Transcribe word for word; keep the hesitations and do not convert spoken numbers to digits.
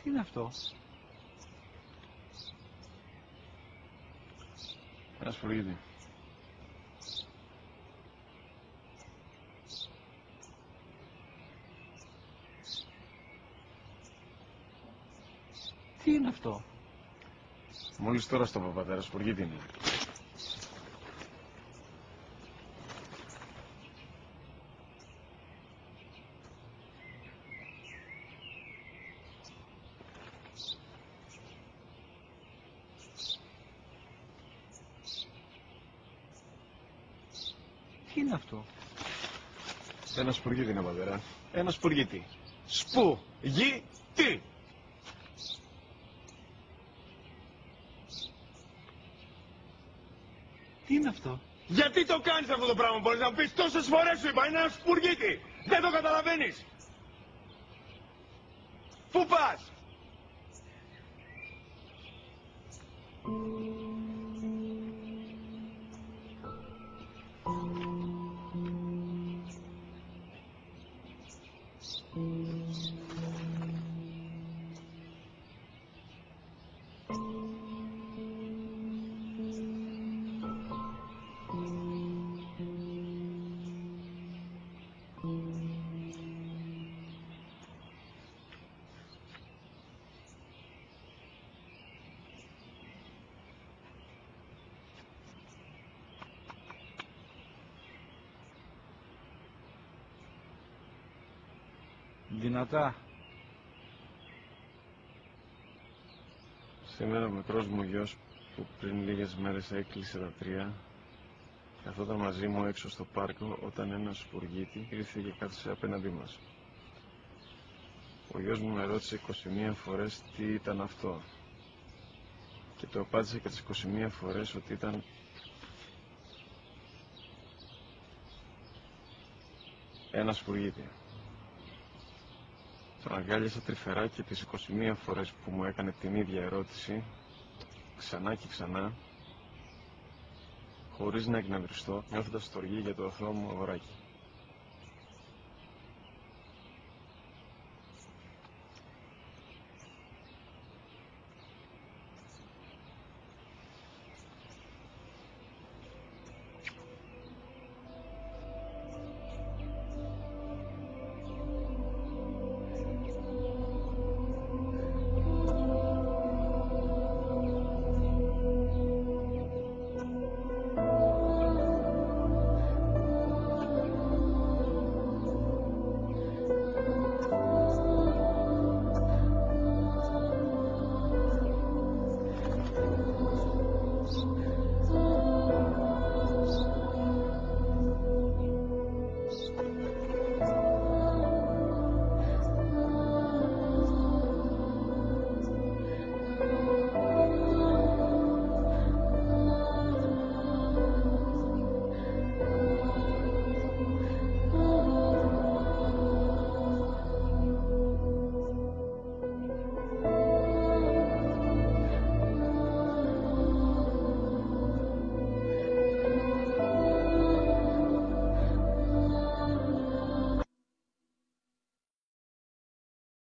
Τι είναι αυτό? Ένα σπουργίτι. Τι είναι αυτό? Μόλις τώρα στο παπατέρα, σπουργίτι είναι. Τι είναι αυτό? Ένα σπουργίτι είναι, πατέρα. Ένα σπουργίτι. Σπου, γη, τι. Τι είναι αυτό? Γιατί το κάνεις αυτό το πράγμα, μπορείς να μου πεις? Τόσες φορές σου είπα, είναι ένα σπουργίτι. Δεν το καταλαβαίνεις. Πού πας? Δυνατά. Σήμερα ο μικρός μου γιος που πριν λίγες μέρες έκλεισε τα τρία καθόταν μαζί μου έξω στο πάρκο όταν ένα σπουργίτι ήρθε και κάθισε απέναντί μας. Ο γιος μου με ρώτησε είκοσι μία φορές τι ήταν αυτό και το απάντησε και τις είκοσι μία φορές ότι ήταν ένα σπουργίτι. Τον αγκάλιασα τρυφερά και τις είκοσι μία φορές που μου έκανε την ίδια ερώτηση ξανά και ξανά χωρίς να εκνευριστώ, νιώθοντας στοργή για το αθώο μου αγοράκι.